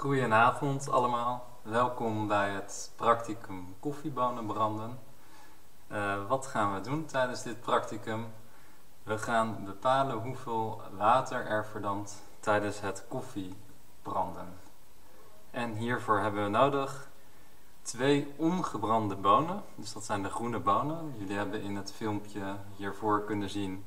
Goedenavond allemaal, welkom bij het practicum koffiebonen branden. Wat gaan we doen tijdens dit practicum? We gaan bepalen hoeveel water er verdampt tijdens het koffiebranden. En hiervoor hebben we nodig 2 ongebrande bonen, dus dat zijn de groene bonen. Jullie hebben in het filmpje hiervoor kunnen zien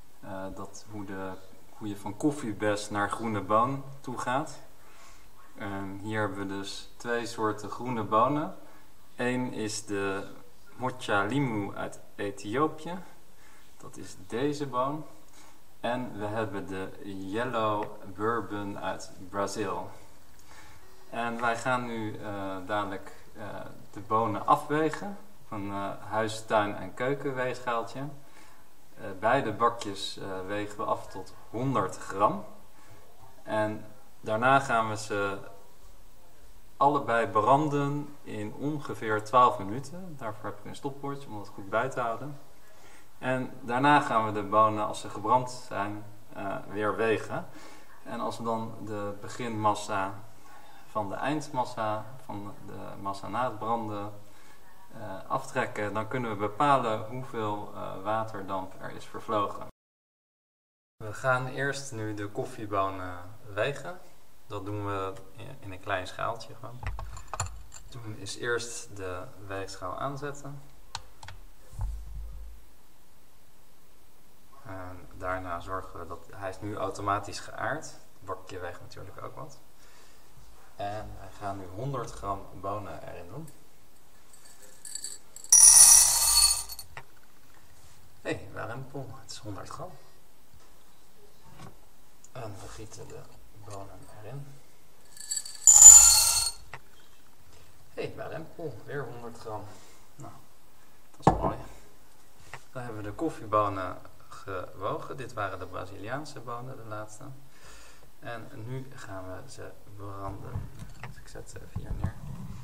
hoe je van koffiebes naar groene boon toe gaat. Hier hebben we dus 2 soorten groene bonen. Eén is de Mocha Limu uit Ethiopië. Dat is deze boon. En we hebben de Yellow Bourbon uit Brazil. En wij gaan nu dadelijk de bonen afwegen op een huis-, tuin- en keukenweegschaaltje. Beide bakjes wegen we af tot 100 gram. En daarna gaan we ze allebei branden in ongeveer 12 minuten. Daarvoor heb ik een stopwatch om dat goed bij te houden. En daarna gaan we de bonen, als ze gebrand zijn, weer wegen. En als we dan de beginmassa van de eindmassa, van de massa na het branden, aftrekken, dan kunnen we bepalen hoeveel waterdamp er is vervlogen. We gaan eerst nu de koffiebonen wegen. Dat doen we in een klein schaaltje gewoon. Doen is eerst de weegschaal aanzetten. En daarna zorgen we dat hij is nu automatisch geaard. Het bakje weegt natuurlijk ook wat. En wij gaan nu 100 gram bonen erin doen. Hé, warempel, het is 100 gram. En we gieten de bonen erin. Hé, warempel, weer 100 gram. Nou, dat is mooi. Dan hebben we de koffiebonen gewogen. Dit waren de Braziliaanse bonen, de laatste. En nu gaan we ze branden. Dus ik zet ze even hier neer.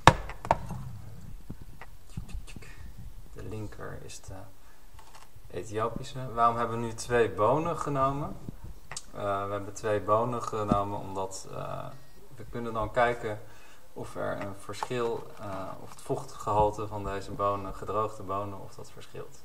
De linker is de Ethiopische. Waarom hebben we nu 2 bonen genomen? We hebben 2 bonen genomen omdat we kunnen dan kijken of er een verschil, of het vochtgehalte van deze bonen, gedroogde bonen, of dat verschilt.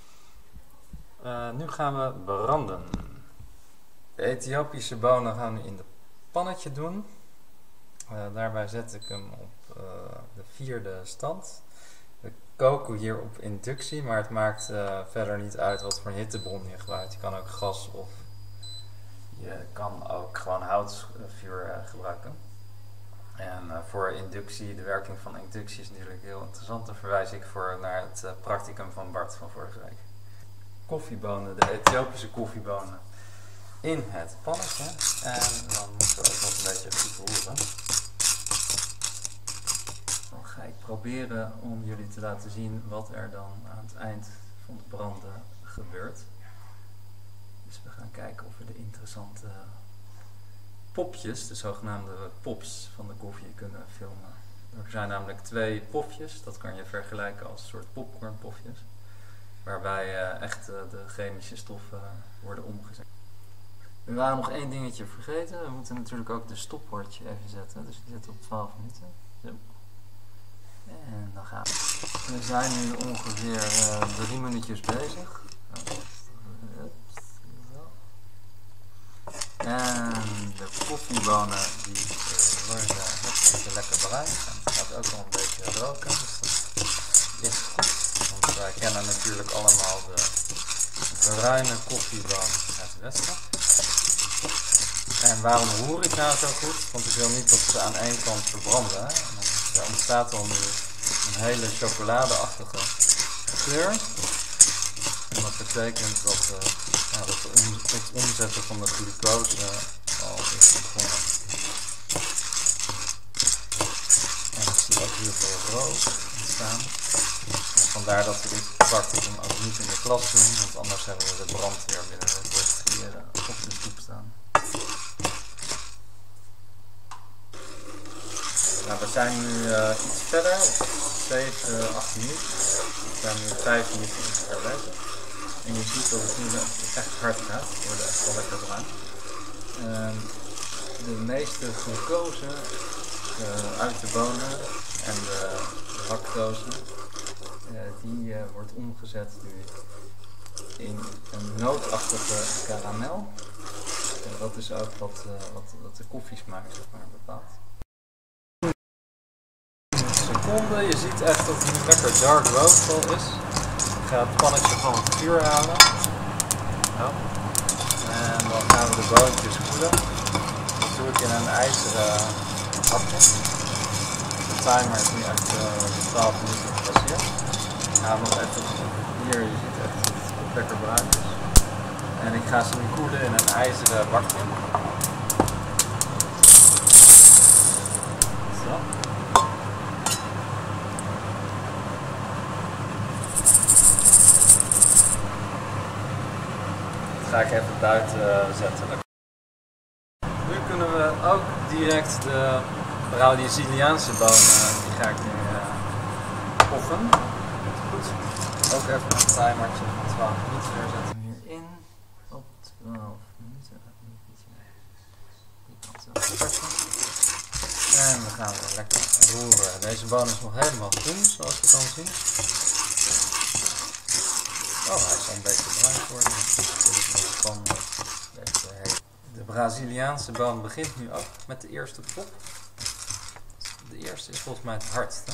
Nu gaan we branden. De Ethiopische bonen gaan we in het pannetje doen. Daarbij zet ik hem op de 4e stand. We koken hier op inductie, maar het maakt verder niet uit wat voor hittebron je gebruikt. Je kan ook gas of je kan ook gewoon houtvuur gebruiken. En voor inductie, de werking van inductie is natuurlijk heel interessant. Dan verwijs ik naar het practicum van Bart van vorige week. Koffiebonen, de Ethiopische koffiebonen in het pannetje. En dan moeten we ook nog een beetje goed roeren. Dan ga ik proberen om jullie te laten zien wat er dan aan het eind van het branden gebeurt. Dus we gaan kijken of we de interessante popjes, de zogenaamde pops van de koffie, kunnen filmen. Er zijn namelijk 2 pofjes, dat kan je vergelijken als een soort popcornpofjes, waarbij echt de chemische stoffen worden omgezet. We waren nog 1 dingetje vergeten, we moeten natuurlijk ook de stopwatch even zetten, dus die zetten op 12 minuten. Zo. En dan gaan we. We zijn nu ongeveer 3 minuutjes bezig. En de koffiebonen die worden hartstikke lekker bruin. En het gaat ook al een beetje roken, dus dat is goed. Want wij kennen natuurlijk allemaal de bruine koffieboon uit het westen. En waarom roer ik nou zo goed? Want ik wil niet dat ze aan één kant verbranden. Er ontstaat dan nu een hele chocoladeachtige kleur. En dat betekent dat het omzetten van de glucose al is begonnen. En ik zie ook heel veel rook ontstaan. Dus vandaar dat we dit practicum ook niet in de klas doen, want anders hebben we de brandweer binnen hier op de stoep staan. Nou, we zijn nu iets verder, 7, 8 minuten. We zijn nu 5 minuten ongeveer bezig. En je ziet dat het nu echt hard gaat. Het wordt echt wel lekker bruin. De meeste glucose uit de bonen en de lactose, die wordt omgezet nu in een nootachtige karamel. En dat is ook wat de koffiesmaak zeg maar bepaalt. Seconde, je ziet echt dat het nu lekker dark roast al is. Ik ga het pannetje van het vuur halen. Ja. En dan gaan we de boontjes koelen. Dat doe ik in een ijzeren bakje. De timer is nu echt 12 minuten gepasseerd. Ik ga nog even hier, je ziet echt dat het lekker bruin is. En ik ga ze nu koelen in een ijzeren bakje. Zo. Dat ga ik even buiten zetten. Nu kunnen we ook direct de Braziliaanse bonen, die ga ik nu poffen. Goed. Ook even een timertje van 12 minuten zetten we hierin. Op 12 minuten. En we gaan weer lekker roeren. Deze bonen is nog helemaal groen, zoals je kan zien. Oh, hij is al een beetje bruin geworden. De Braziliaanse boon begint nu ook met de eerste pop. De eerste is volgens mij het hardste.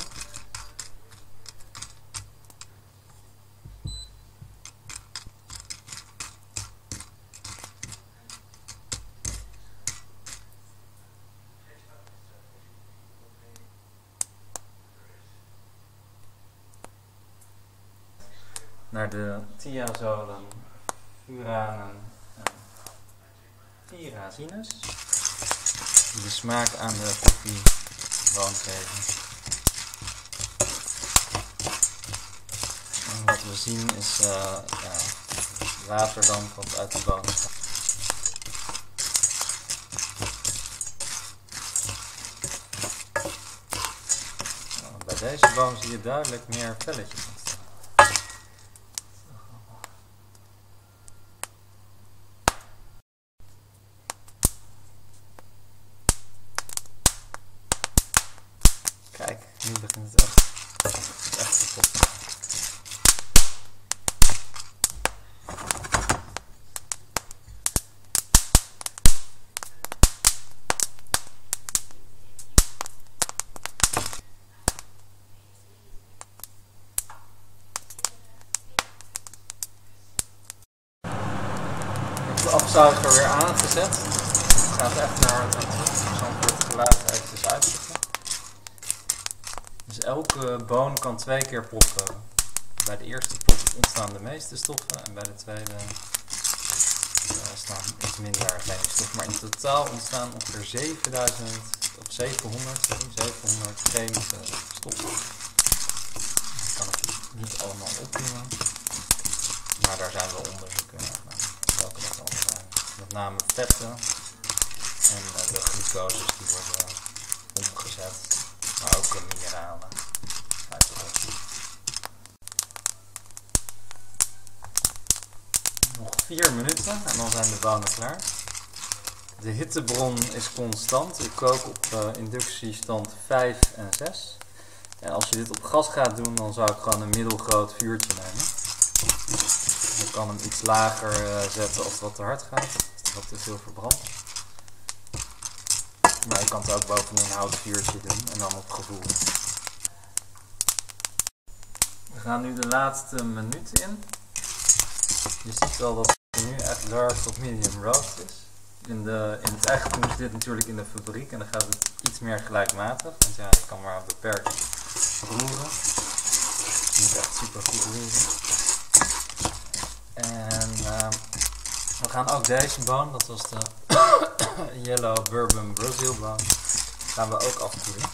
Naar de thiazolen, furanen en pyrazines, die de smaak aan de koffieboon geven. En wat we zien is waterdamp wat uit de boon staat. Bij deze boon zie je duidelijk meer velletjes ontstaan. Kijk, nu begint het echt te poppen. Ik heb de afzuiger weer aangezet. Het gaat echt naar het geluid eventjes uitzetten. Dus elke boon kan 2 keer poppen. Bij de eerste pop ontstaan de meeste stoffen en bij de tweede staan iets minder chemische stoffen. Maar in totaal ontstaan ongeveer 700 chemische stoffen. Ik kan het niet allemaal opnoemen, maar daar zijn wel onderzoeken naar welke dat allemaal zijn. Met name vetten en de glucoses die worden omgezet, maar ook mineralen. Nog 4 minuten en dan zijn de bonen klaar. De hittebron is constant. Ik kook op inductiestand 5 en 6. En als je dit op gas gaat doen, dan zou ik gewoon een middelgroot vuurtje nemen. Je kan hem iets lager zetten als het wat te hard gaat, als het wat te veel verbrandt. Maar je kan het ook boven een houtvuurtje doen en dan op gevoel. We gaan nu de laatste minuut in. Je ziet wel dat het nu echt dark tot medium roast is. In het echt moest dit natuurlijk in de fabriek en dan gaat het iets meer gelijkmatig. Want ja, je kan maar beperkt roeren. Je moet echt super goed roeren. En we gaan ook deze boon, dat was de Yellow Bourbon Brazil boon, gaan we ook afkoelen.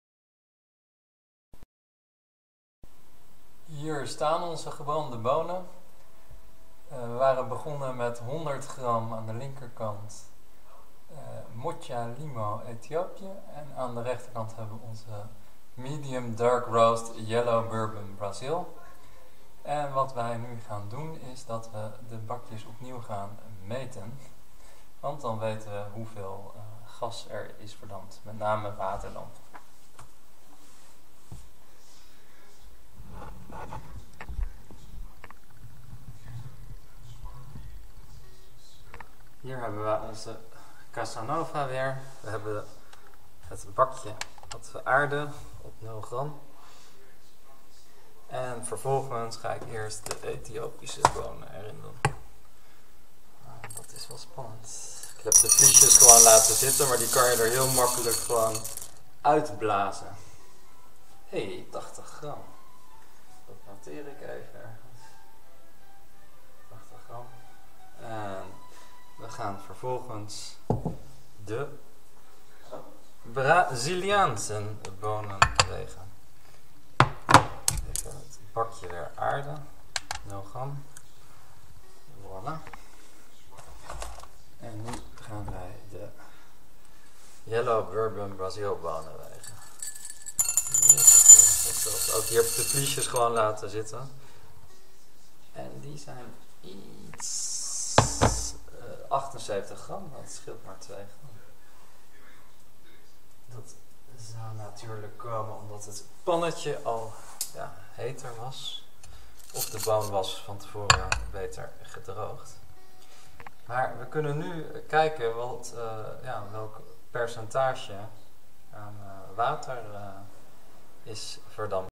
Hier staan onze gebrande bonen. We waren begonnen met 100 gram aan de linkerkant Mocha Limo Ethiopië en aan de rechterkant hebben we onze medium dark roast Yellow Bourbon Brazil. En wat wij nu gaan doen is dat we de bakjes opnieuw gaan meten, want dan weten we hoeveel gas er is verdampt, met name waterdamp. Hier hebben we onze Casanova weer. We hebben het bakje wat we aarden op 0 gram. En vervolgens ga ik eerst de Ethiopische bonen erin doen. Dat is wel spannend. Ik heb de vliesjes gewoon laten zitten, maar die kan je er heel makkelijk gewoon uitblazen. Hey, 80 gram. Dat noteer ik even ergens. 80 gram. En we gaan vervolgens de Braziliaanse bonen wegen. Even het bakje weer aarden. 0 gram. Voilà. En nu gaan wij de Yellow Bourbon Brazil bonen wegen. Ook hier heb ik de vliesjes gewoon laten zitten. En die zijn iets 78 gram, dat scheelt maar 2 gram. Dat zou natuurlijk komen omdat het pannetje al heter was. Of de boon was van tevoren beter gedroogd. Maar we kunnen nu kijken welk percentage aan water is verdampt.